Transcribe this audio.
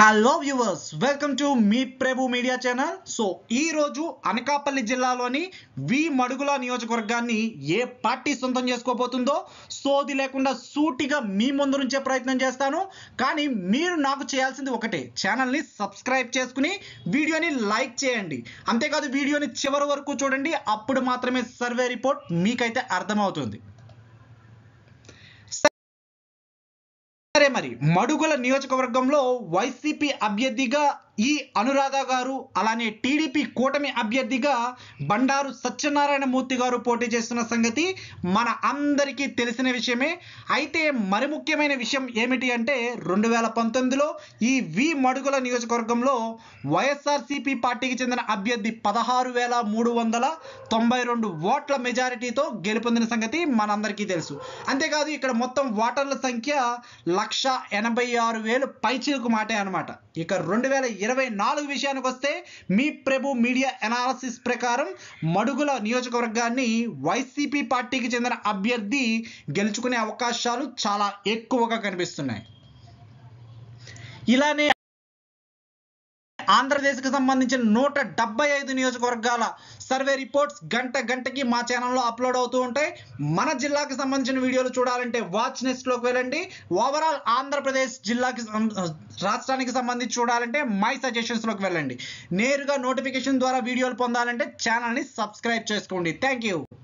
Hello viewers, welcome to మీ Prabhu media channel. So ఈ రోజు అనకాపల్లి జిల్లాలోని వి మడుగుల నియోజకవర్గాన్ని ఏ పార్టీ సొంతం చేసుకోబోతుందో సోది లేకుండా సూటిగా మీ ముందు నుంచే ప్రయత్నం చేస్తాను. కానీ మీరు నాకు చేయాల్సింది ఒకటే, ఛానల్ని సబ్స్క్రైబ్ చేసుకుని వీడియోని లైక్ చేయండి. అంతేకాదు వీడియోని చివరి వరకు చూడండి, అప్పుడు మాత్రమే సర్వే రిపోర్ట్ మీకైతే అర్థమవుతుంది. సరే, మరి మడుగుల నియోజకవర్గంలో వైసీపీ అభ్యర్థిగా ఈ అనురాధ గారు, అలానే టీడీపీ కూటమి అభ్యర్థిగా బండారు సత్యనారాయణ మూర్తి గారు పోటీ చేస్తున్న సంగతి మన అందరికీ తెలిసిన విషయమే. అయితే మరి ముఖ్యమైన విషయం ఏమిటి అంటే 2019లో ఈ వి మడుగుల నియోజకవర్గంలో వైఎస్ఆర్సీపీ పార్టీకి చెందిన అభ్యర్థి 16,392 ఓట్ల మెజారిటీతో గెలుపొందిన సంగతి మనందరికీ తెలుసు. అంతేకాదు ఇక్కడ మొత్తం ఓటర్ల సంఖ్య 186,000 పైచిలకు మాటే అనమాట. ఇక 2024 విషయానికి వస్తే మీ ప్రభు మీడియా అనాలిసిస్ ప్రకారం మడుగుల నియోజకవర్గాన్ని వైసీపీ పార్టీకి చెందిన అభ్యర్థి గెలుచుకునే అవకాశాలు చాలా ఎక్కువగా కనిపిస్తున్నాయి. ఇలానే ఆంధ్రప్రదేశ్కి సంబంధించిన 175 నియోజకవర్గాల సర్వే రిపోర్ట్స్ గంటకి మా ఛానల్లో అప్లోడ్ అవుతూ ఉంటాయి. మన జిల్లాకి సంబంధించిన వీడియోలు చూడాలంటే వాచ్ నెస్ట్లోకి వెళ్ళండి. ఓవరాల్ ఆంధ్రప్రదేశ్ జిల్లాకి రాష్ట్రానికి సంబంధించి చూడాలంటే మై సజెషన్స్లోకి వెళ్ళండి. నేరుగా నోటిఫికేషన్ ద్వారా వీడియోలు పొందాలంటే ఛానల్ని సబ్స్క్రైబ్ చేసుకోండి. Thank you.